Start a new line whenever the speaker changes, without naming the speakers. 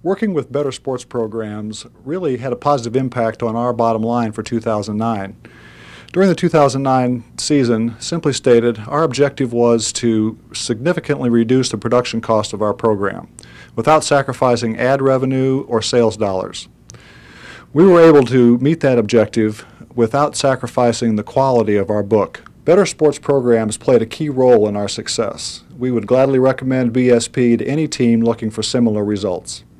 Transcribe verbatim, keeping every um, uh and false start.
Working with Better Sports Programs really had a positive impact on our bottom line for two thousand nine. During the two thousand nine season, simply stated, our objective was to significantly reduce the production cost of our program without sacrificing ad revenue or sales dollars. We were able to meet that objective without sacrificing the quality of our book. Better Sports Programs played a key role in our success. We would gladly recommend B S P to any team looking for similar results.